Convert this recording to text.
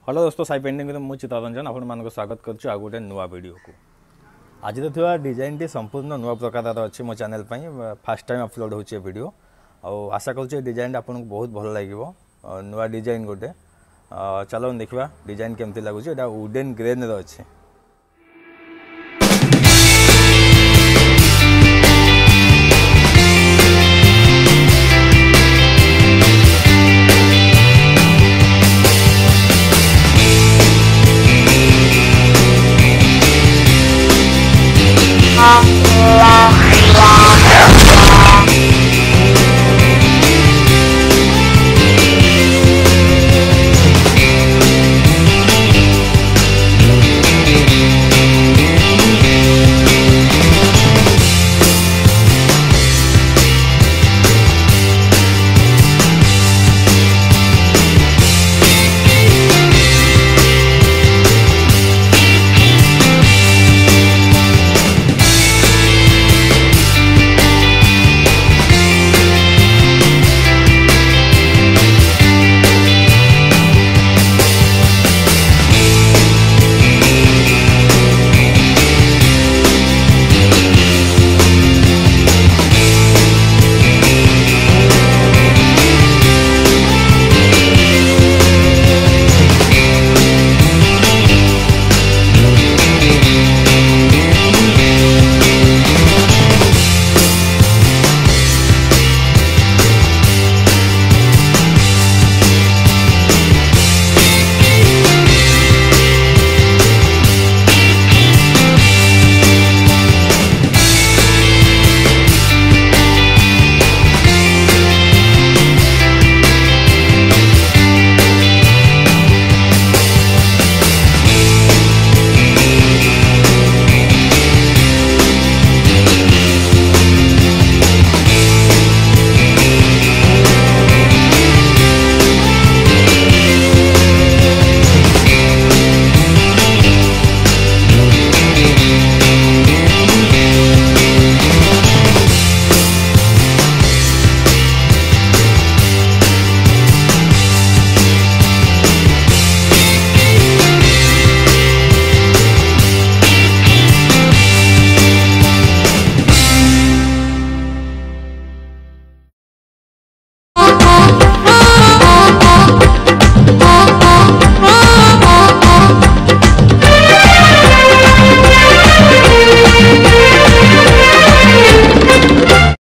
Hello दोस्तों Sai painting मुझे चित्ता रंजन आपको स्वागत करुँ गोटे नुआ वीडियो को। आज तो डिजाइन टी संपूर्ण नुआ प्रकार अच्छी मो चैनल फास्ट टाइम अपलोड होचे वीडियो आशा करुँ डिजाइन आपको बहुत भल लगे नुआ डिजाइन गोटे चलो देखा डिजाइन केमती लगुच वुडेन ग्रेन अच्छे